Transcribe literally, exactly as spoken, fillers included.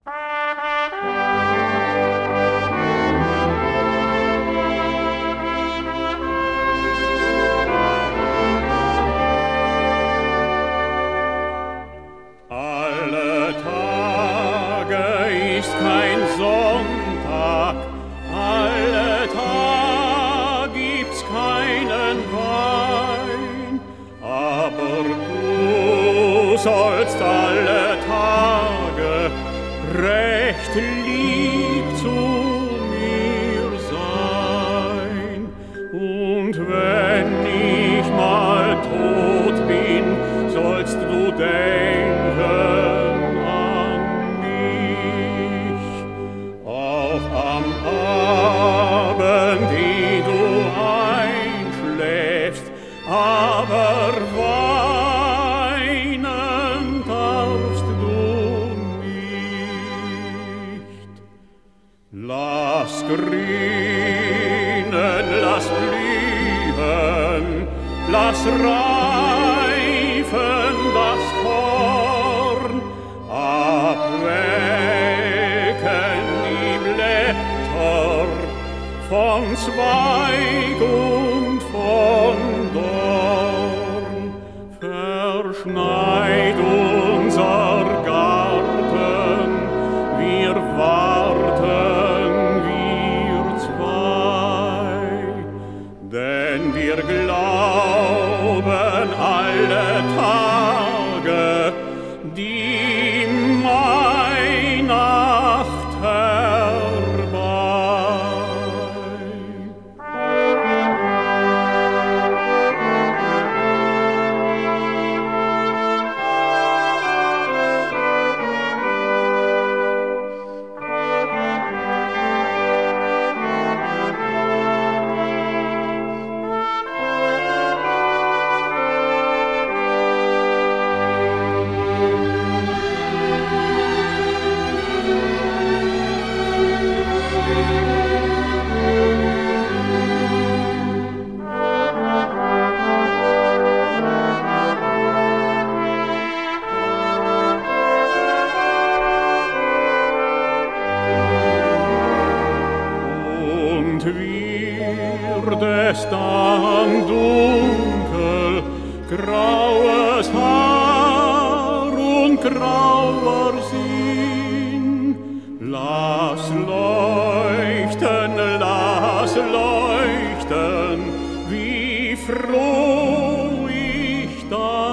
Alle Tage ist kein Sonntag, alle Tage gibt's keinen Wein, aber du sollst alle Tage recht lieb zu mir sein. Und wenn ich mal tot bin, sollst du denken an mich. Auch am Abend, ehe du einschläfst, aber weinen darfst du nicht. Lass grünen, lass blühen, lass reifen das Korn, abwecken die Blätter von Zweig und von Dorn. Verschneit unser Garten, wir warten, wir zwei, denn wir glauben alle Tage die Mainacht herbei. Und wird es dann dunkel, graues Haar und grauer Sinn, lass leuchten, lass leuchten, wie froh ich dann